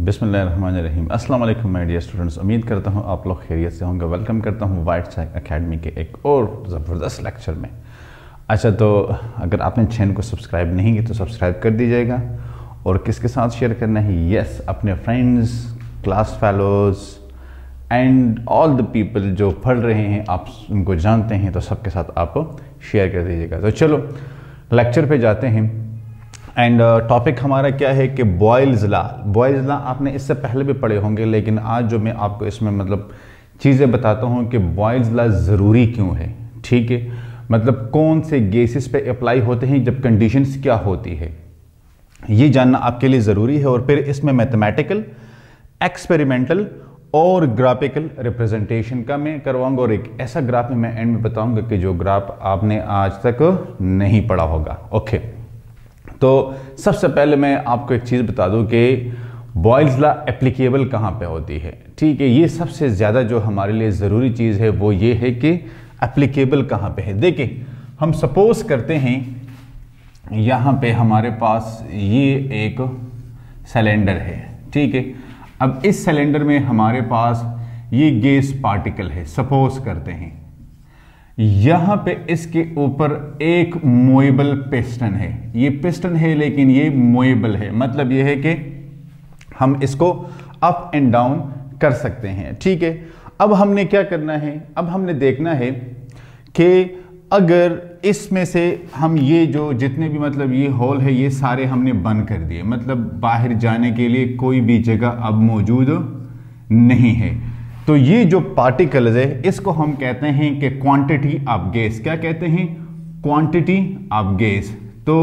बिस्मिल्लाहिर्रहमानिर्रहीम। अस्सलाम वालेकुम माय डियर स्टूडेंट्स, उम्मीद करता हूँ आप लोग खैरियत से होंगे। वेलकम करता हूँ वाइट चैक एकेडमी के एक और ज़बरदस्त लेक्चर में। अच्छा, तो अगर आपने चैनल को सब्सक्राइब नहीं किया तो सब्सक्राइब कर दीजिएगा। और किसके साथ शेयर करना है? यस, अपने friends, class fellows and all the people जो पढ़ रहे हैं, आप उनको जानते हैं, तो सबके साथ आप शेयर कर दीजिएगा। तो चलो लेक्चर पे जाते हैं। एंड टॉपिक हमारा क्या है कि बॉयल्स लॉ। बॉयल्स लॉ आपने इससे पहले भी पढ़े होंगे, लेकिन आज जो मैं आपको इसमें मतलब चीज़ें बताता हूँ कि बॉयल्स लॉ ज़रूरी क्यों है। ठीक है, मतलब कौन से गेसेस पे अप्लाई होते हैं, जब कंडीशंस क्या होती है, ये जानना आपके लिए ज़रूरी है। और फिर इसमें मैथमेटिकल, एक्सपेरिमेंटल और ग्राफिकल रिप्रेजेंटेशन का मैं करवाऊंगा। और एक ऐसा ग्राफ मैं एंड में बताऊंगा कि जो ग्राफ आपने आज तक नहीं पढ़ा होगा। ओके, तो सबसे पहले मैं आपको एक चीज़ बता दूं कि बॉयल्स लॉ एप्लीकेबल कहाँ पे होती है। ठीक है, ये सबसे ज़्यादा जो हमारे लिए ज़रूरी चीज़ है वो ये है कि एप्लीकेबल कहाँ पे है। देखिए, हम सपोज करते हैं यहाँ पे हमारे पास ये एक सिलेंडर है। ठीक है, अब इस सिलेंडर में हमारे पास ये गैस पार्टिकल है, सपोज करते हैं। यहां पे इसके ऊपर एक मूवेबल पिस्टन है। ये पिस्टन है लेकिन ये मूवेबल है, मतलब ये है कि हम इसको अप एंड डाउन कर सकते हैं। ठीक है, अब हमने क्या करना है, अब हमने देखना है कि अगर इसमें से हम ये जो जितने भी मतलब ये होल है, ये सारे हमने बंद कर दिए, मतलब बाहर जाने के लिए कोई भी जगह अब मौजूद नहीं है। तो ये जो पार्टिकल्स है इसको हम कहते हैं कि क्वांटिटी ऑफ गैस। क्या कहते हैं? Quantity of gas. तो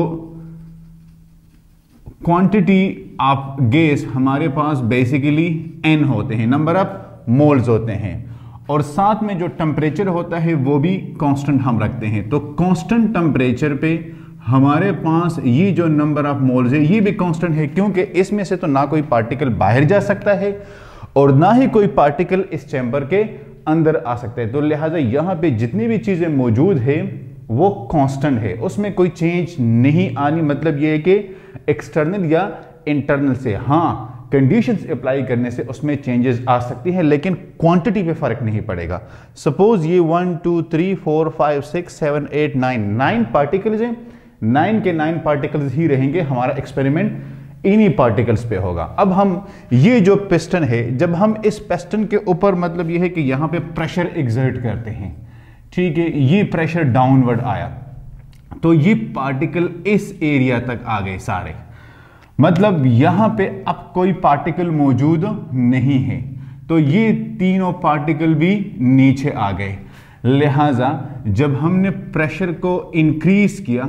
क्वांटिटी ऑफ गैस हमारे पास बेसिकली n होते हैं, नंबर ऑफ मोल्स होते हैं। और साथ में जो टेम्परेचर होता है वो भी कांस्टेंट हम रखते हैं। तो कांस्टेंट टेम्परेचर पे हमारे पास ये जो नंबर ऑफ मोल्स है ये भी कांस्टेंट है, क्योंकि इसमें से तो ना कोई पार्टिकल बाहर जा सकता है और ना ही कोई पार्टिकल इस चैम्बर के अंदर आ सकता है। तो लिहाजा यहाँ पे जितनी भी चीज़ें मौजूद है वो कांस्टेंट है, उसमें कोई चेंज नहीं आनी। मतलब ये है कि एक्सटर्नल या इंटरनल से हाँ कंडीशंस अप्लाई करने से उसमें चेंजेस आ सकती हैं, लेकिन क्वांटिटी पे फर्क नहीं पड़ेगा। सपोज ये 1 2 3 4 5 6 7 8 9 पार्टिकल्स हैं, 9 के 9 पार्टिकल्स ही रहेंगे। हमारा एक्सपेरिमेंट इन्हीं पार्टिकल्स पे होगा। अब हम ये जो पिस्टन है, जब हम इस पिस्टन के ऊपर मतलब ये है कि यहाँ पे प्रेशर एग्जर्ट करते हैं, ठीक है, ये प्रेशर डाउनवर्ड आया तो ये पार्टिकल इस एरिया तक आ गए सारे, मतलब यहाँ पे अब कोई पार्टिकल मौजूद नहीं है। तो ये तीनों पार्टिकल भी नीचे आ गए। लिहाजा जब हमने प्रेशर को इंक्रीज किया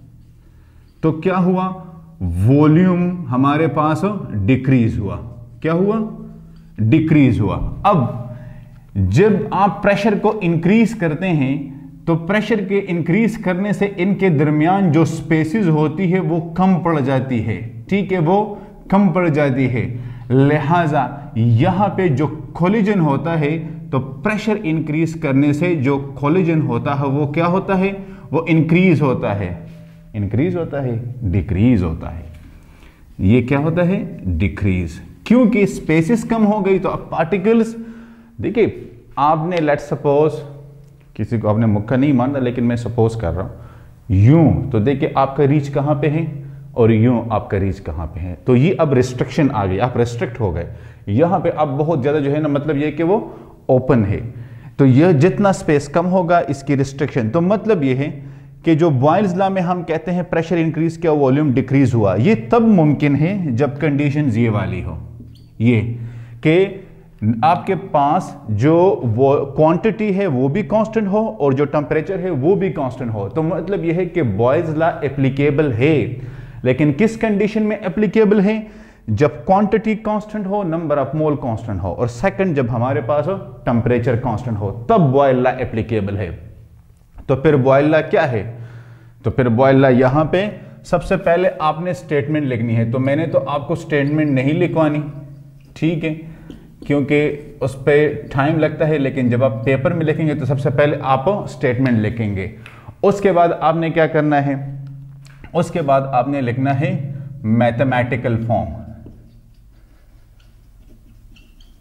तो क्या हुआ? वॉल्यूम हमारे पास डिक्रीज हुआ। क्या हुआ? डिक्रीज हुआ। अब जब आप प्रेशर को इंक्रीज करते हैं तो प्रेशर के इंक्रीज करने से इनके दरमियान जो स्पेसेस होती है वो कम पड़ जाती है। ठीक है, वो कम पड़ जाती है। लिहाजा यहां पे जो कोलिजन होता है, तो प्रेशर इंक्रीज करने से जो कोलिजन होता है वो क्या होता है? वो इंक्रीज होता है। इंक्रीज होता है, डिक्रीज होता है। ये क्या होता है? डिक्रीज, क्योंकि स्पेसेस कम हो गई। तो अब पार्टिकल्स, देखिए आपने लेट सपोज, किसी को आपने मुक्का नहीं माना लेकिन मैं सपोज कर रहा हूं यूं, तो देखिए आपका रीच कहां पे है और यूं आपका रीच कहां पे है। तो ये अब रिस्ट्रिक्शन आ गई, आप रिस्ट्रिक्ट हो गए। यहां पे अब बहुत ज्यादा जो है ना, मतलब ये कि वो ओपन है, तो यह जितना स्पेस कम होगा इसकी रिस्ट्रिक्शन। तो मतलब ये है कि जो बॉयल्स लॉ में हम कहते हैं प्रेशर इंक्रीज किया, वॉल्यूम डिक्रीज हुआ, ये तब मुमकिन है जब कंडीशंस ये वाली हो, ये कि आपके पास जो वो क्वांटिटी है वो भी कांस्टेंट हो और जो टेम्परेचर है वो भी कांस्टेंट हो। तो मतलब ये है कि बॉयल्स लॉ एप्लीकेबल है, लेकिन किस कंडीशन में एप्लीकेबल है? जब क्वांटिटी कांस्टेंट हो, नंबर ऑफ मोल कांस्टेंट हो, और सेकंड जब हमारे पास हो टेम्परेचर कांस्टेंट हो, तब बॉयल लॉ एप्लीकेबल है। तो फिर बॉयल लॉ क्या है? तो फिर बॉयल लॉ यहां पे सबसे पहले आपने स्टेटमेंट लिखनी है। तो मैंने तो आपको स्टेटमेंट नहीं लिखवानी, ठीक है, क्योंकि उस पर टाइम लगता है, लेकिन जब आप पेपर में लिखेंगे तो सबसे पहले आप स्टेटमेंट लिखेंगे। उसके बाद आपने क्या करना है? उसके बाद आपने लिखना है मैथमेटिकल फॉर्म।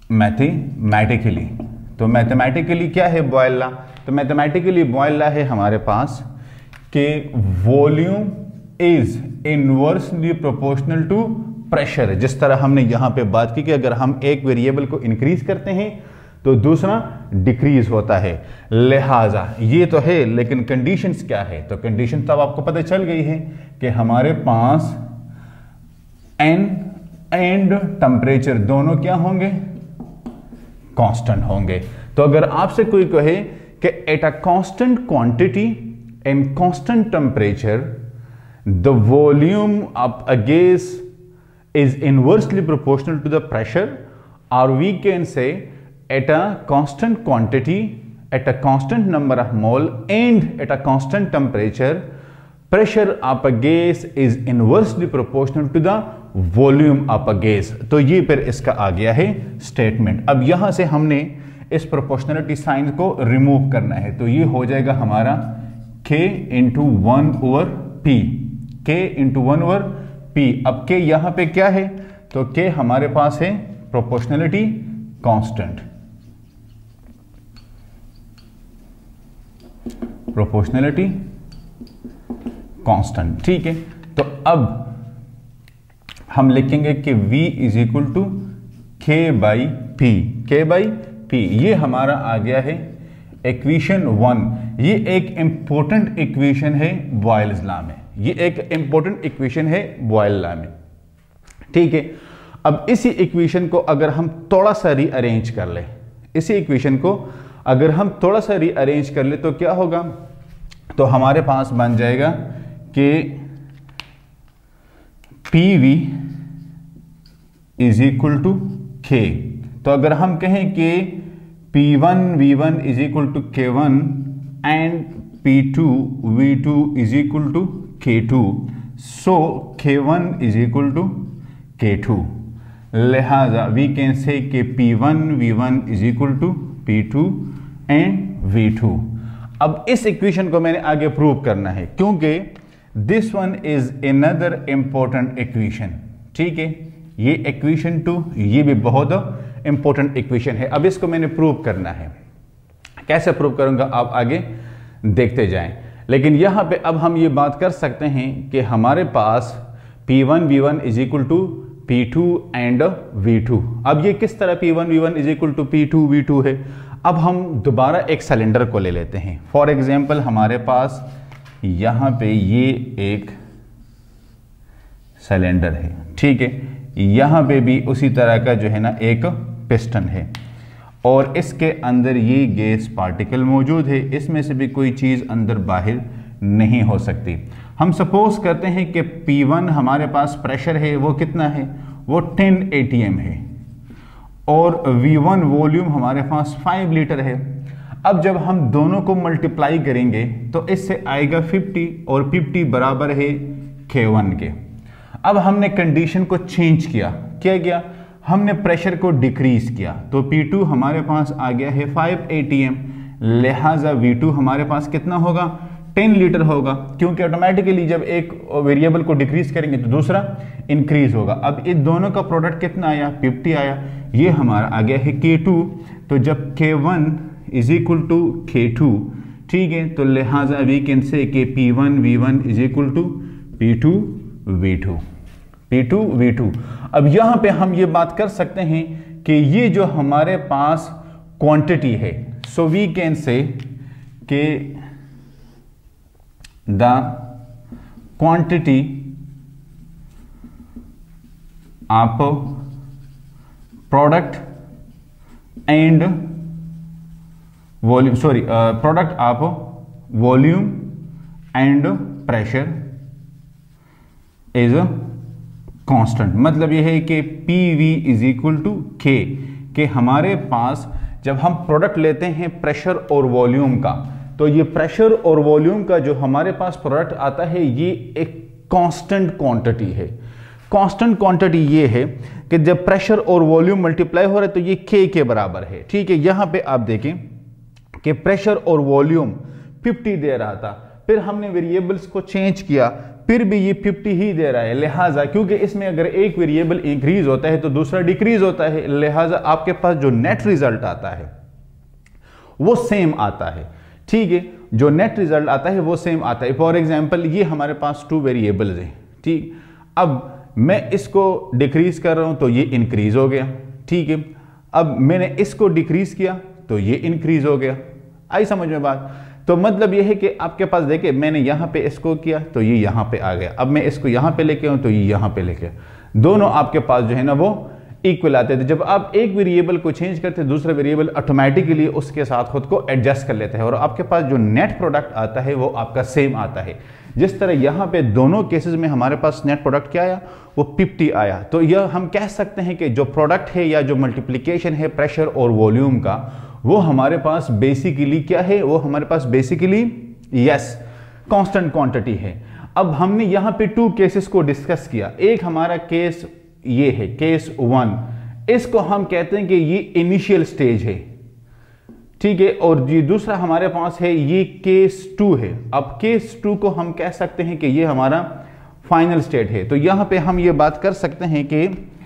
मैथमेटिकली। तो मैथमेटिकली क्या है बॉयल लॉ? तो मैथमेटिकली बॉयल लॉ है हमारे पास कि volume is inversely proportional to pressure. जिस तरह हमने यहां पे बात की कि अगर हम एक वेरिएबल को इंक्रीज करते हैं तो दूसरा डिक्रीज होता है, लिहाजा ये तो है, लेकिन कंडीशंस क्या है? तो कंडीशन तो अब आपको पता चल गई है कि हमारे पास एन एंड टेम्परेचर दोनों क्या होंगे? कांस्टेंट होंगे। तो अगर आपसे कोई कहे कि at a constant quantity and constant temperature the volume of a gas is inversely proportional to the pressure, or we can say at a constant quantity, at a constant number of mole and at a constant temperature, pressure of a gas is inversely proportional to the volume of a gas। तो ये फिर इसका आ गया है statement. अब यहां से हमने इस प्रोपोर्शनलिटी साइन को रिमूव करना है, तो ये हो जाएगा हमारा k into 1/p, k into 1/p। अब k यहां पे क्या है? तो k हमारे पास है प्रोपोर्शनलिटी कांस्टेंट, प्रोपोर्शनलिटी कांस्टेंट, ठीक है। तो अब हम लिखेंगे कि v is equal to k by P, k by P. ये हमारा आ गया है इक्वेशन 1। ये एक इंपॉर्टेंट इक्वेशन है बॉयल्स लॉ में, ये एक इंपॉर्टेंट इक्वेशन है बॉयल लॉ में, ठीक है। अब इसी इक्वेशन को अगर हम थोड़ा सा रीअरेंज कर ले, इसी इक्वेशन को अगर हम थोड़ा सा रीअरेंज कर ले तो क्या होगा? तो हमारे पास बन जाएगा कि PV is equal to K। तो अगर हम कहें कि P1 V1 is equal to K1 and P2 V2 is equal to K2, so K1 is equal to K2, लिहाजा we can say कि P1 V1 is equal to P2 and V2। अब इस equation को मैंने आगे prove करना है क्योंकि this one is another important equation, ठीक है। ये इक्वेशन 2 ये भी बहुत इंपॉर्टेंट इक्वेशन है। अब इसको मैंने प्रूव करना है, कैसे प्रूव करूंगा आप आगे देखते जाएं। लेकिन यहां पे अब हम ये बात कर सकते हैं कि हमारे पास P1 V1 is equal to P2 and V2। अब ये किस तरह P1 V1 is equal to P2 V2 है? अब हम दोबारा एक सिलेंडर को ले लेते हैं। फॉर एग्जांपल हमारे पास यहां पे ये एक सिलेंडर है, ठीक है। यहां पे भी उसी तरह का जो है ना एक पिस्टन है और इसके अंदर ये गैस पार्टिकल मौजूद है, इसमें से भी कोई चीज़ अंदर बाहर नहीं हो सकती। हम सपोज करते हैं कि P1 हमारे पास प्रेशर है, वो कितना है? वो 10 atm है और V1 वॉल्यूम हमारे पास 5 लीटर है। अब जब हम दोनों को मल्टीप्लाई करेंगे तो इससे आएगा 50 और 50 बराबर है K1 के। अब हमने कंडीशन को चेंज किया, क्या किया? हमने प्रेशर को डिक्रीज किया, तो P2 हमारे पास आ गया है 5 atm, लिहाजा V2 हमारे पास कितना होगा? 10 लीटर होगा, क्योंकि ऑटोमेटिकली जब एक वेरिएबल को डिक्रीज करेंगे तो दूसरा इंक्रीज होगा। अब इन दोनों का प्रोडक्ट कितना आया? 50 आया। ये हमारा आ गया है K2। तो जब K1 is equal to K2, ठीक है, तो लिहाजा वी कैन से कि P1 V1 is equal to P2 V2, P2 V2। अब यहां पे हम ये बात कर सकते हैं कि ये जो हमारे पास क्वांटिटी है, सो वी कैन से कि the quantity of product and volume, sorry, product of volume and pressure is constant. मतलब यह है कि PV is equal to K, कि हमारे पास जब हम प्रोडक्ट लेते हैं प्रेशर और वॉल्यूम का, तो ये प्रेशर और वॉल्यूम का जो हमारे पास प्रोडक्ट आता है ये एक कांस्टेंट क्वांटिटी है। कांस्टेंट क्वांटिटी ये है कि जब प्रेशर और वॉल्यूम मल्टीप्लाई हो रहा है तो ये K के बराबर है, ठीक है। यहां पे आप देखें कि प्रेशर और वॉल्यूम 50 दे रहा था, फिर हमने वेरिएबल्स को चेंज किया, फिर भी ये 50 ही दे रहा है। लिहाजा क्योंकि इसमें अगर एक वेरिएबल इंक्रीज होता है तो दूसरा डिक्रीज होता है, लिहाजा आपके पास जो नेट रिजल्ट आता है वो सेम आता है। ठीक है, जो नेट रिजल्ट आता है वो सेम आता है। फॉर एग्जांपल ये हमारे पास 2 वेरिएबल्स हैं। ठीक, अब मैं इसको डिक्रीज कर रहा हूं तो ये इंक्रीज हो गया। ठीक है, अब मैंने इसको डिक्रीज किया तो ये इंक्रीज हो गया। आई समझ में बात? तो मतलब ये है कि आपके पास देखिए मैंने यहां पे इसको किया तो ये यहां पे आ गया, अब मैं इसको यहां पे लेके आऊं तो ये यहां पे लेके, दोनों आपके पास जो है ना वो इक्वल आते थे। जब आप एक वेरिएबल को चेंज करते हैं दूसरा वेरिएबल ऑटोमेटिकली उसके साथ खुद को एडजस्ट कर लेता है और आपके पास जो नेट प्रोडक्ट आता है वो आपका सेम आता है। जिस तरह यहां पे दोनों केसेस में हमारे पास नेट प्रोडक्ट क्या आया, वो 50 आया। तो यह हम कह सकते हैं कि जो प्रोडक्ट है या जो मल्टीप्लिकेशन है प्रेशर और वॉल्यूम का, वो हमारे पास बेसिकली क्या है, वो हमारे पास बेसिकली यस कांस्टेंट क्वांटिटी है। अब हमने यहां पे 2 केसेस को डिस्कस किया। एक हमारा केस ये है केस 1, इसको हम कहते हैं कि ये इनिशियल स्टेज है। ठीक है, और ये दूसरा हमारे पास है ये केस 2 है। अब केस 2 को हम कह सकते हैं कि ये हमारा फाइनल स्टेट है। तो यहां पे हम ये बात कर सकते हैं कि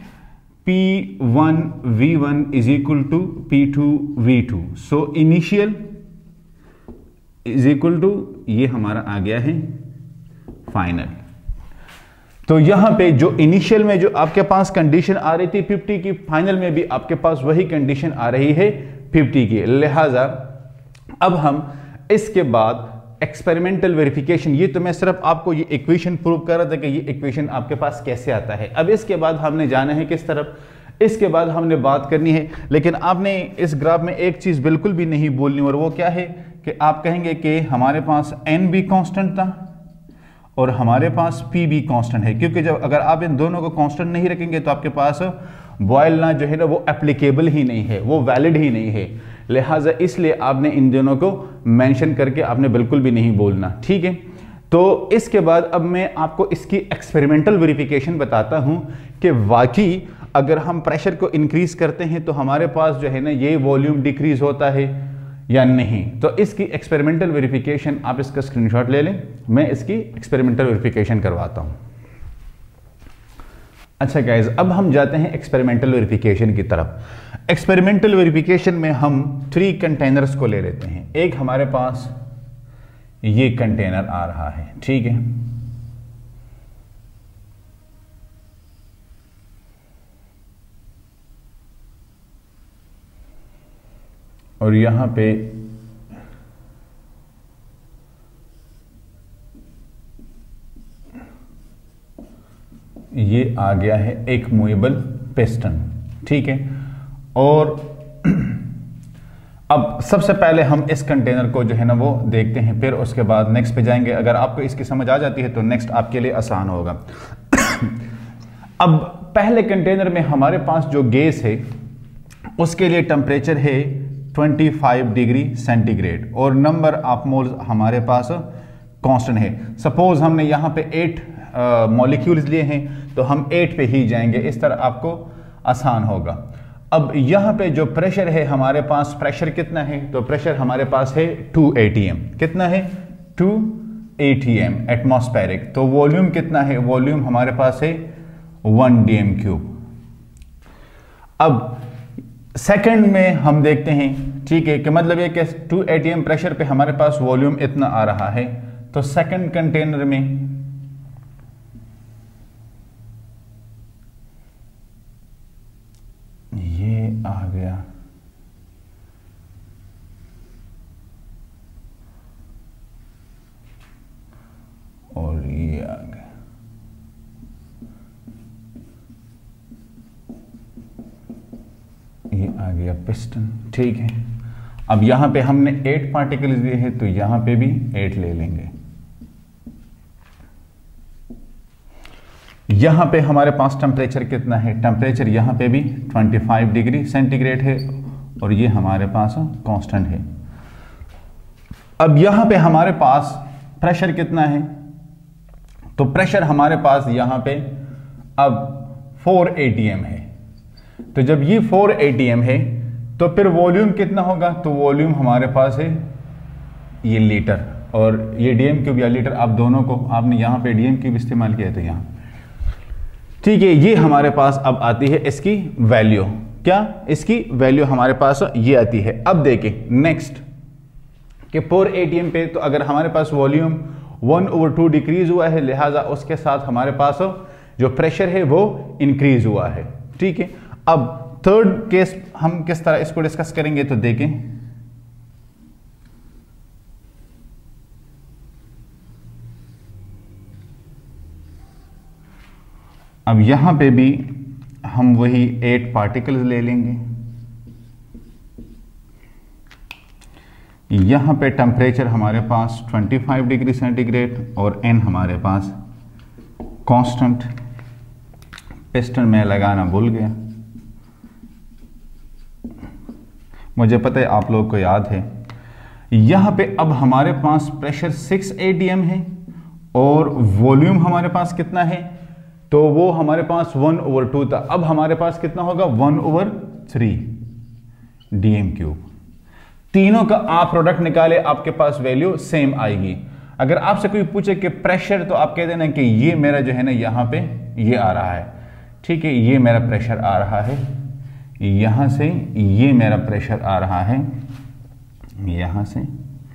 P1 V1 is equal to P2 V2। So initial is equal to ये हमारा आ गया है फाइनल। तो यहां पे जो इनिशियल में जो आपके पास कंडीशन आ रही थी 50 की, फाइनल में भी आपके पास वही कंडीशन आ रही है 50 की। लिहाजा अब हम इसके बाद एक्सपेरिमेंटल वेरिफिकेशन, ये तो मैं सिर्फ आपको ये इक्वेशन प्रूव कर रहा था कि ये इक्वेशन आपके पास कैसे आता है। अब इसके बाद हमने जाना है किस तरफ, इसके बाद हमने बात करनी है। लेकिन आपने इस ग्राफ में एक चीज बिल्कुल भी नहीं बोलनी, और वो क्या है कि आप कहेंगे कि हमारे पास n भी कांस्टेंट था और हमारे पास p भी कांस्टेंट है, क्योंकि जब अगर आप इन दोनों को कांस्टेंट नहीं रखेंगे तो आपके पास बॉयल लॉ जो है ना वो एप्लीकेबल ही नहीं है, वो वैलिड ही नहीं है। लिहाजा इसलिए आपने इन दोनों को मेंशन करके आपने बिल्कुल भी नहीं बोलना। ठीक है, तो इसके बाद अब मैं आपको इसकी एक्सपेरिमेंटल वेरिफिकेशन बताता हूं कि वाकई अगर हम प्रेशर को इंक्रीज करते हैं तो हमारे पास जो है ना ये वॉल्यूम डिक्रीज होता है या नहीं। तो इसकी एक्सपेरिमेंटल वेरिफिकेशन आप इसका स्क्रीनशॉट ले लें, मैं इसकी एक्सपेरिमेंटल वेरिफिकेशन करवाता हूं। अच्छा गाइज, अब हम जाते हैं एक्सपेरिमेंटल वेरिफिकेशन की तरफ। एक्सपेरिमेंटल वेरिफिकेशन में हम 3 कंटेनर्स को ले लेते हैं। एक हमारे पास ये कंटेनर आ रहा है, ठीक है, और यहां पे ये आ गया है एक मूवेबल पिस्टन। ठीक है, और अब सबसे पहले हम इस कंटेनर को जो है ना वो देखते हैं, फिर उसके बाद नेक्स्ट पे जाएंगे। अगर आपको इसकी समझ आ जाती है तो नेक्स्ट आपके लिए आसान होगा। अब पहले कंटेनर में हमारे पास जो गैस है उसके लिए टेम्परेचर है 25 डिग्री सेंटीग्रेड और नंबर ऑफ मोल्स हमारे पास कांस्टेंट है। सपोज हमने यहां पे 8 मॉलिक्यूल्स लिए हैं तो हम 8 पे ही जाएंगे, इस तरह आपको आसान होगा। अब यहां पे जो प्रेशर है हमारे पास, प्रेशर कितना है, तो प्रेशर हमारे पास है 2 atm। कितना है? 2 atm एटमॉस्फेरिक। तो वॉल्यूम कितना है? वॉल्यूम हमारे पास है 1 dm³। अब सेकंड में हम देखते हैं, ठीक है, कि मतलब ये कि 2 atm प्रेशर पे हमारे पास वॉल्यूम इतना आ रहा है। तो सेकंड कंटेनर में ये आ गया, और ये आ गया। ये आ गया पिस्टन। ठीक है, अब यहां पे हमने 8 पार्टिकल्स दिए हैं तो यहां पे भी 8 ले लेंगे। यहां पे हमारे पास टेम्परेचर कितना है? टेम्परेचर यहां पे भी 25 डिग्री सेंटीग्रेड है और ये हमारे पास कांस्टेंट है। अब यहां पे हमारे पास प्रेशर कितना है? तो प्रेशर हमारे पास यहां पे अब 4 atm है। तो जब ये 4 atm है तो फिर वॉल्यूम कितना होगा? तो वॉल्यूम हमारे पास है ये लीटर। और ये डीएम क्यूब या लीटर, आप दोनों को आपने यहाँ पे डीएम क्यूब इस्तेमाल किया है तो यहाँ, ठीक है। ये हमारे पास अब आती है इसकी वैल्यू, क्या इसकी वैल्यू हमारे पास ये आती है। अब देखें नेक्स्ट कि पर एटीएम पे, तो अगर हमारे पास वॉल्यूम 1/2 डिक्रीज हुआ है, लिहाजा उसके साथ हमारे पास जो प्रेशर है वो इंक्रीज हुआ है, ठीक है। अब थर्ड केस हम किस तरह इसको डिस्कस करेंगे, तो देखें अब यहां पे भी हम वही 8 पार्टिकल्स ले लेंगे। यहां पे टेम्परेचर हमारे पास 25 डिग्री सेंटीग्रेड और एन हमारे पास कांस्टेंट। पिस्टन में लगाना भूल गया, मुझे पता है आप लोगों को याद है। यहां पे अब हमारे पास प्रेशर 6 atm है और वॉल्यूम हमारे पास कितना है, तो वो हमारे पास 1/2 था। अब हमारे पास कितना होगा 1/3 डीएम क्यूब। तीनों का आप प्रोडक्ट निकाले, आपके पास वैल्यू सेम आएगी। अगर आपसे कोई पूछे कि प्रेशर, तो आप कह देना कि ये मेरा जो है ना यहां पे ये आ रहा है, ठीक है, ये मेरा प्रेशर आ रहा है, यहां से ये मेरा प्रेशर आ रहा है, यहां से।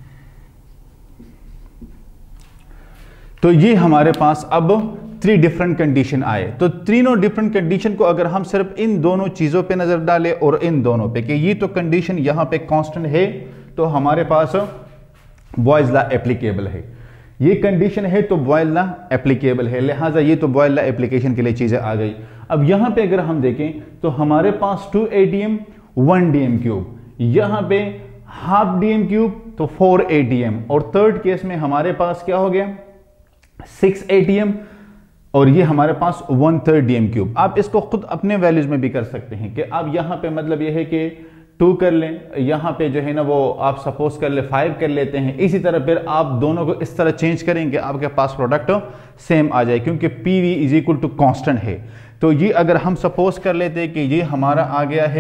तो ये हमारे पास अब 3 डिफरेंट कंडीशन आए। तो तीनों डिफरेंट कंडीशन को अगर हम सिर्फ इन दोनों चीजों पे नजर डालें और इन दोनों पे कि ये तो कंडीशन यहां पे कांस्टेंट है, तो हमारे पास बॉयज लॉ एप्लीकेबल है। ये कंडीशन है तो बॉयल लॉ एप्लीकेबल है, लिहाजा ये तो बॉयल लॉ एप्लीकेशन के लिए चीजें आ गई। अब यहां पे अगर हम देखें तो हमारे पास 2 atm 1 डीएम क्यूब, यहां पे हाफ डीएम क्यूब तो 4 atm, और थर्ड केस में हमारे पास क्या हो गया 6 atm और ये हमारे पास 1/3 डीएम क्यूब। आप इसको खुद अपने वैल्यूज में भी कर सकते हैं कि आप यहां पे मतलब ये है कि 2 कर लें, यहां पे जो है ना वो आप सपोज कर ले 5 कर लेते हैं। इसी तरह फिर आप दोनों को इस तरह चेंज करेंगे, आपके पास प्रोडक्ट सेम आ जाए, क्योंकि PV is equal to constant है। तो ये अगर हम सपोज कर लेते हैं कि ये हमारा आ गया है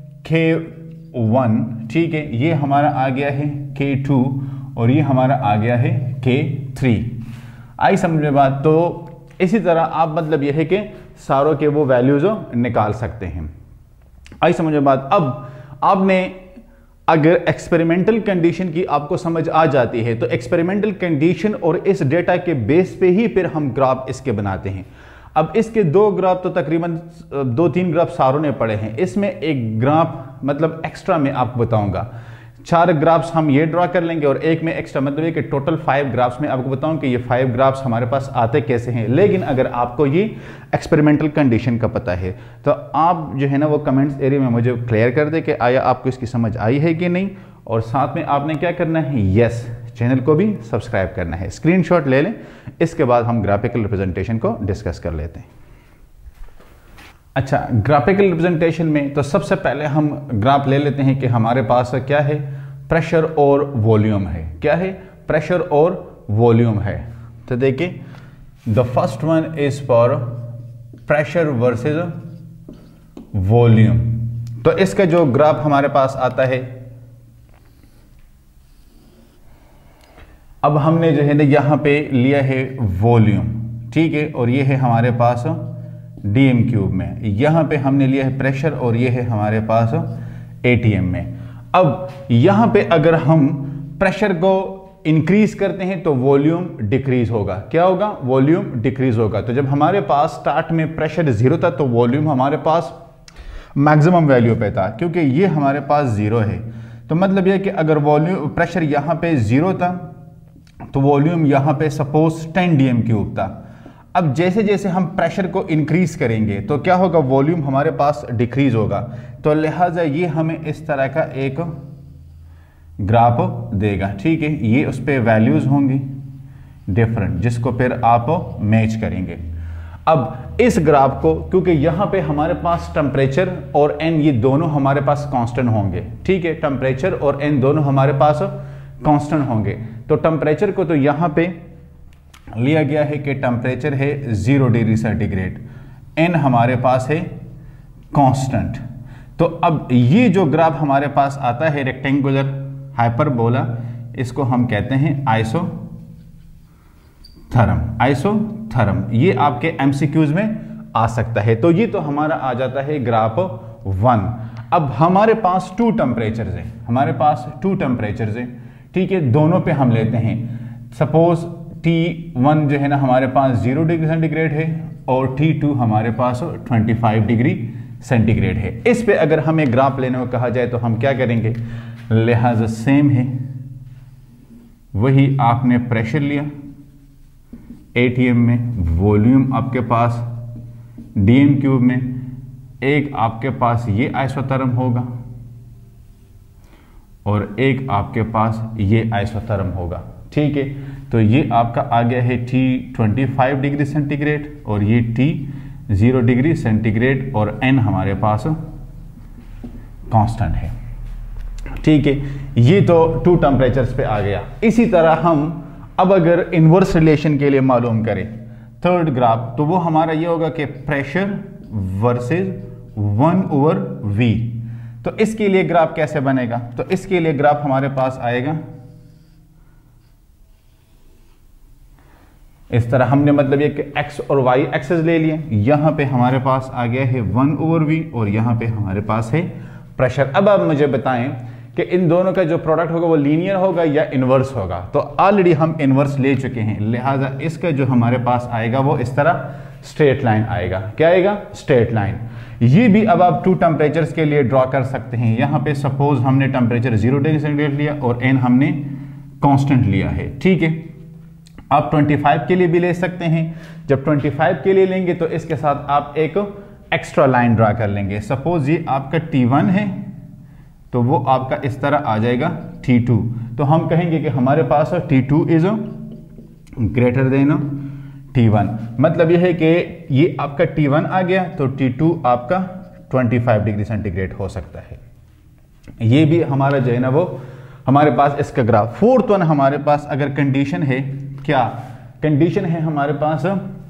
K1, ठीक है, ये हमारा आ गया है K2 और ये हमारा आ गया है K3। आई समझ में बात। तो इसी तरह आप मतलब यह है कि सारों के वो वैल्यूज निकाल सकते हैं। आई समझ में बात। अब आपने अगर एक्सपेरिमेंटल कंडीशन की आपको समझ आ जाती है तो एक्सपेरिमेंटल कंडीशन और इस डेटा के बेस पे ही फिर हम ग्राफ इसके बनाते हैं। अब इसके 2 ग्राफ तो तकरीबन 2-3 ग्राफ सारों ने पढ़े हैं, इसमें एक ग्राफ मतलब एक्स्ट्रा में आपको बताऊंगा। 4 ग्राफ्स हम ये ड्रा कर लेंगे और एक में एक्स्ट्रा, मतलब ये कि टोटल 5 ग्राफ्स में आपको बताऊं कि ये 5 ग्राफ्स हमारे पास आते कैसे हैं। लेकिन अगर आपको ये एक्सपेरिमेंटल कंडीशन का पता है तो आप जो है ना वो कमेंट्स एरिया में मुझे क्लियर कर दे कि आया आपको इसकी समझ आई है कि नहीं, और साथ में आपने क्या करना है, यस चैनल को भी सब्सक्राइब करना है। स्क्रीनशॉट ले लें, इसके बाद हम ग्राफिकल रिप्रेजेंटेशन को डिस्कस कर लेते हैं। अच्छा, ग्राफिकल रिप्रेजेंटेशन में तो सबसे पहले हम ग्राफ ले लेते हैं कि हमारे पास क्या है, प्रेशर और वॉल्यूम है। क्या है, प्रेशर और वॉल्यूम है। तो देखिए the first one is for pressure versus volume. तो इसका जो ग्राफ हमारे पास आता है, अब हमने जो है ना यहां पे लिया है वॉल्यूम, ठीक है, और ये है हमारे पास डीएम क्यूब में, यहां पे हमने लिया है प्रेशर और ये है हमारे पास एटीएम में। अब यहां पे अगर हम प्रेशर को इंक्रीज करते हैं तो वॉल्यूम डिक्रीज होगा। क्या होगा, वॉल्यूम डिक्रीज होगा। तो जब हमारे पास स्टार्ट में प्रेशर 0 था तो वॉल्यूम हमारे पास मैक्सिमम वैल्यू पे था, क्योंकि ये हमारे पास 0 है। तो मतलब यह कि अगर वॉल्यूम प्रेशर यहां पे 0 था तो वॉल्यूम यहां पे सपोज 10 डीएम क्यूब था। अब जैसे जैसे हम प्रेशर को इंक्रीज करेंगे तो क्या होगा, वॉल्यूम हमारे पास डिक्रीज होगा। तो लिहाजा ये हमें इस तरह का एक ग्राफ देगा, ठीक है। ये उस पर वैल्यूज होंगी डिफरेंट, जिसको फिर आप मैच करेंगे। अब इस ग्राफ को, क्योंकि यहां पे हमारे पास टेम्परेचर और एन ये दोनों हमारे पास कांस्टेंट होंगे, ठीक है, टेम्परेचर और एन दोनों हमारे पास कांस्टेंट होंगे। तो टेम्परेचर को तो यहां पे लिया गया है कि टेम्परेचर है 0 डिग्री सेंटीग्रेड, एन हमारे पास है कांस्टेंट। तो अब ये जो ग्राफ हमारे पास आता है रेक्टेंगुलर हाइपरबोला, इसको हम कहते हैं आइसोथर्म। ये आपके एमसीक्यूज में आ सकता है। तो ये तो हमारा आ जाता है ग्राफ 1। अब हमारे पास टू टेम्परेचर्स हैं, ठीक है, दोनों पे हम लेते हैं। सपोज T1 जो है ना हमारे पास 0 डिग्री सेंटीग्रेड है और T2 हमारे पास 25 डिग्री सेंटीग्रेड है। इस पे अगर हमें ग्राफ लेने को कहा जाए तो हम क्या करेंगे, लिहाजा सेम है, वही आपने प्रेशर लिया ATM में, वॉल्यूम आपके पास DM क्यूब में, एक आपके पास ये आइसोथर्म होगा और एक आपके पास ये आइसोथर्म होगा, ठीक है। तो ये आपका आ गया है T25 डिग्री सेंटीग्रेड और ये T0 डिग्री सेंटीग्रेड और N हमारे पास कांस्टेंट है, ठीक है। ये तो टू टेम्परेचर्स पे आ गया। इसी तरह हम अब अगर इनवर्स रिलेशन के लिए मालूम करें थर्ड ग्राफ, तो वो हमारा ये होगा कि प्रेशर वर्सेस 1/V। तो इसके लिए ग्राफ कैसे बनेगा, तो इसके लिए ग्राफ हमारे पास आएगा इस तरह। हमने मतलब ये कि x और y एक्सेस ले लिए, यहां पे हमारे पास आ गया है 1/V और यहां पे हमारे पास है प्रेशर। अब आप मुझे बताएं कि इन दोनों का जो प्रोडक्ट होगा वो लीनियर होगा या इनवर्स होगा। तो ऑलरेडी हम इनवर्स ले चुके हैं, लिहाजा इसका जो हमारे पास आएगा वो इस तरह स्ट्रेट लाइन आएगा। क्या आएगा, स्ट्रेट लाइन। ये भी अब आप टू टेम्परेचर्स के लिए ड्रॉ कर सकते हैं। यहां पे सपोज हमने टेम्परेचर 0 डिग्री सेंटीग्रेड लिया और n हमने कांस्टेंट लिया है, ठीक है। आप 25 के लिए भी ले सकते हैं। जब 25 के लिए लेंगे तो इसके साथ आप एक एक्स्ट्रा लाइन ड्रा कर लेंगे। सपोज ये आपका T1 है तो वो आपका इस तरह आ जाएगा T2। तो हम कहेंगे कि हमारे पास T2 is greater than T1। मतलब यह है कि ये आपका T1 आ गया तो T2 आपका 25 डिग्री सेंटीग्रेड हो सकता है। ये भी हमारा जो है ना वो हमारे पास इसका ग्राफ। फोर्थ वन हमारे पास अगर कंडीशन है, क्या कंडीशन है हमारे पास,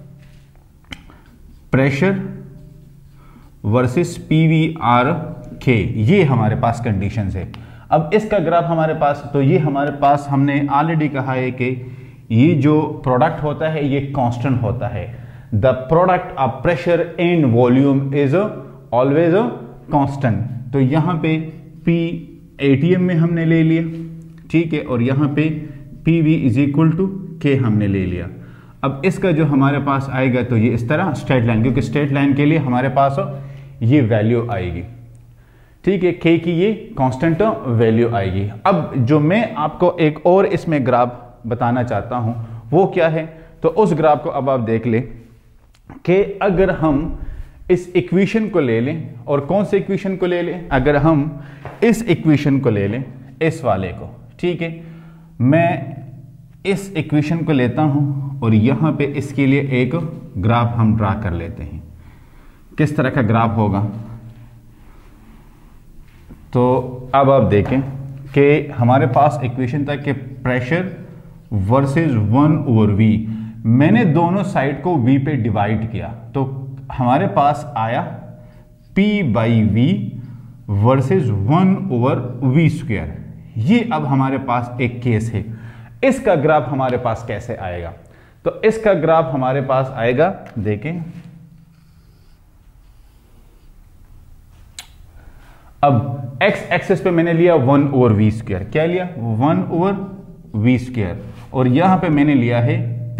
प्रेशर वर्सेस PVRK, ये हमारे पास कंडीशंस है। अब इसका ग्राफ हमारे पास, तो ये हमारे पास हमने ऑलरेडी कहा है कि ये जो प्रोडक्ट होता है ये कांस्टेंट होता है। The product of pressure and volume is always constant. तो यहां पे P ATM में हमने ले लिया, ठीक है, और यहां पे PV is equal to K हमने ले लिया। अब इसका जो हमारे पास आएगा तो ये इस तरह स्ट्रेट लाइन, क्योंकि स्ट्रेट लाइन के लिए हमारे पास ये वैल्यू आएगी, ठीक है, K की ये कांस्टेंट वैल्यू आएगी। अब जो मैं आपको एक और इसमें ग्राफ बताना चाहता हूं वो क्या है, तो उस ग्राफ को अब आप देख लें कि अगर हम इस इक्वेशन को ले लें, और कौन से इक्वेशन को ले लें, अगर हम इस इक्वेशन को ले लें, इस वाले को, ठीक है, मैं इस इक्वेशन को लेता हूं और यहां पे इसके लिए एक ग्राफ हम ड्रा कर लेते हैं। किस तरह का ग्राफ होगा, तो अब आप देखें कि हमारे पास इक्वेशन था कि प्रेशर वर्सेस 1/V। मैंने दोनों साइड को V पे डिवाइड किया तो हमारे पास आया P/V वर्सेस 1/V²। ये अब हमारे पास एक केस है। इसका ग्राफ हमारे पास कैसे आएगा, तो इसका ग्राफ हमारे पास आएगा, देखें, अब x एक्सिस पे मैंने लिया 1/V²। क्या लिया, 1/V², और यहां पे मैंने लिया है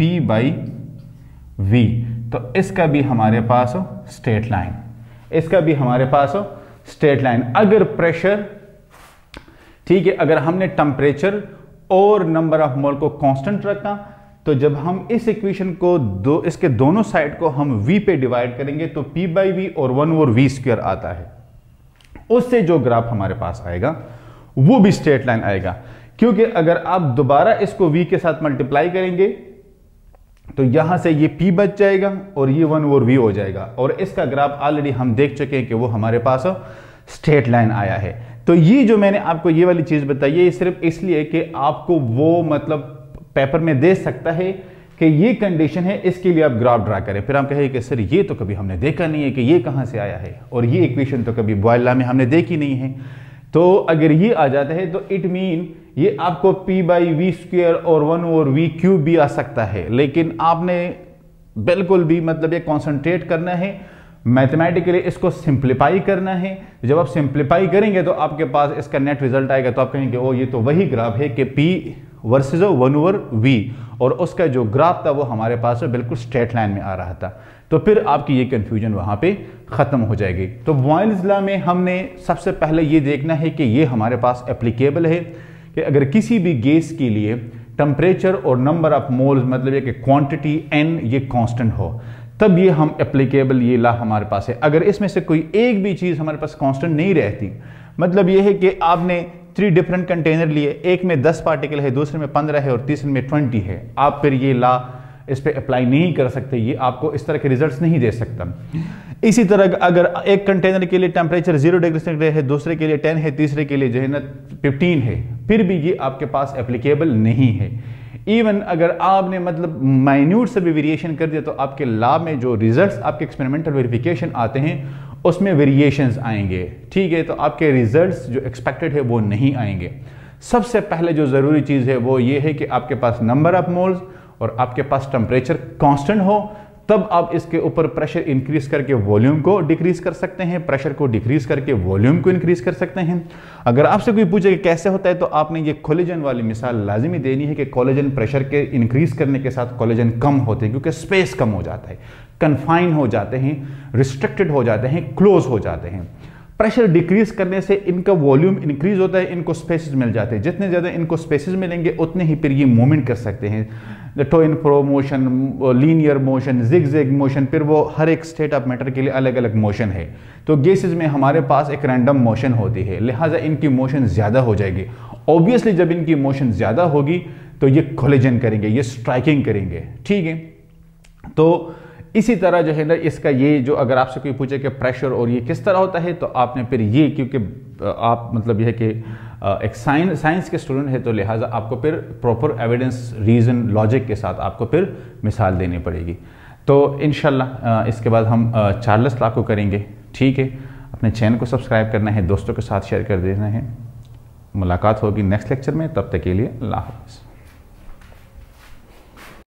P/V। तो इसका भी हमारे पास स्ट्रेट लाइन, इसका भी हमारे पास स्ट्रेट लाइन। अगर प्रेशर, ठीक है, अगर हमने टेम्परेचर और नंबर ऑफ मोल को कांस्टेंट रखा तो जब हम इस इक्वेशन को इसके दोनों साइड को हम V पे डिवाइड करेंगे तो P/V और 1/V² आता है। उससे जो ग्राफ हमारे पास आएगा वो भी स्ट्रेट लाइन आएगा, क्योंकि अगर आप दोबारा इसको V के साथ मल्टीप्लाई करेंगे तो यहां से ये P बच जाएगा और ये 1/V हो जाएगा। और इसका ग्राफ ऑलरेडी हम देख चुके हैं कि वो हमारे पास स्ट्रेट लाइन आया है। तो ये जो मैंने आपको ये वाली चीज बताई है ये सिर्फ इसलिए कि आपको वो मतलब पेपर में दे सकता है कि ये कंडीशन है, इसके लिए आप ग्राफ ड्रा करें। फिर हम कहें कि सर ये तो कभी हमने देखा नहीं है कि ये कहां से आया है, और ये इक्वेशन तो कभी बॉयल लॉ में हमने देखी नहीं है। तो अगर ये आ जाता है तो इट मीन ये आपको p/v² और 1/v³ भी आ सकता है, लेकिन आपने बिल्कुल भी मतलब ये कॉन्सेंट्रेट करना है, मैथमेटिकली इसको सिंप्लीफाई करना है। जब आप सिंप्लीफाई करेंगे तो आपके पास इसका नेट रिजल्ट आएगा, तो आप कहेंगे ओ ये तो वही ग्राफ है कि p वर्सेस 1/v, और उसका जो ग्राफ था वो हमारे पास बिल्कुल स्ट्रेट लाइन में आ रहा था। तो फिर आपकी ये कंफ्यूजन वहां पे खत्म हो जाएगी। तो बॉयल्स लॉ में हमने सबसे पहले ये देखना है कि ये हमारे पास एप्लीकेबल है कि अगर किसी भी गैस के लिए टेम्परेचर और नंबर ऑफ मोल्स मतलब ये कि क्वांटिटी n ये कांस्टेंट हो, तब ये हम एप्लीकेबल ये लॉ हमारे पास है। अगर इसमें से कोई एक भी चीज हमारे पास कांस्टेंट नहीं रहती, मतलब ये है कि आपने 3 डिफरेंट कंटेनर लिए, एक में 10 पार्टिकल है, दूसरे में 15 है और तीसरे में 20 है, आप फिर ये लॉ इस पे अप्लाई नहीं कर सकते, ये आपको इस तरह के रिजल्ट्स नहीं दे सकता। इसी तरह अगर एक कंटेनर के लिए टेम्परेचर 0 डिग्री सेंटीग्रेड है, दूसरे के लिए 10 है, तीसरे के लिए जो है ना 15 है, फिर भी ये आपके पास एप्लीकेबल नहीं है। इवन अगर आपने मतलब माइन्यूट से भी वेरिएशन कर दिया तो आपके लॉ में जो रिजल्ट्स आपके एक्सपेरिमेंटल वेरिफिकेशन आते हैं उसमें वेरिएशंस आएंगे, ठीक है, तो आपके रिजल्ट्स जो एक्सपेक्टेड है वो नहीं आएंगे। सबसे पहले जो ज़रूरी चीज़ है वो ये है कि आपके पास नंबर ऑफ मोल्स और आपके पास टेम्परेचर कांस्टेंट हो, तब आप इसके ऊपर प्रेशर इंक्रीज करके वॉल्यूम को डिक्रीज कर सकते हैं, प्रेशर को डिक्रीज करके वॉल्यूम को इंक्रीज कर सकते हैं। अगर आपसे कोई पूछे कि कैसे होता है, तो आपने ये कोलेजन वाली मिसाल लाजिमी देनी है कि कोलेजन प्रेशर के इंक्रीज करने के साथ कोलेजन कम होते हैं, क्योंकि स्पेस कम हो जाता है, कन्फाइन हो जाते हैं, रिस्ट्रिक्टेड हो जाते हैं, क्लोज हो जाते हैं। प्रेशर डिक्रीज करने से इनका वॉल्यूम इंक्रीज होता है, इनको स्पेसेस मिल जाते हैं, जितने ज़्यादा इनको स्पेसेस मिलेंगे उतने ही फिर ये मूवमेंट कर सकते हैं, to and fro motion, linear motion, zigzag motion, फिर वो हर एक स्टेट ऑफ मैटर के लिए अलग अलग मोशन है। तो गैसेस में हमारे पास एक रैंडम मोशन होती है, लिहाजा इनकी मोशन ज़्यादा हो जाएगी। ऑब्वियसली जब इनकी मोशन ज़्यादा होगी तो ये कोलिजन करेंगे, ये स्ट्राइकिंग करेंगे, ठीक है। तो इसी तरह जो है ना इसका ये जो अगर आपसे कोई पूछे कि प्रेशर और ये किस तरह होता है, तो आपने फिर ये, क्योंकि आप मतलब यह है कि एक साइंस के स्टूडेंट है, तो लिहाजा आपको फिर प्रॉपर एविडेंस, रीज़न, लॉजिक के साथ आपको फिर मिसाल देनी पड़ेगी। तो इंशाल्लाह इसके बाद हम चार्ल्स लॉ को करेंगे, ठीक है। अपने चैनल को सब्सक्राइब करना है, दोस्तों के साथ शेयर कर देना है। मुलाकात होगी नेक्स्ट लेक्चर में, तब तक के लिए अल्लाह हाफ़िज़।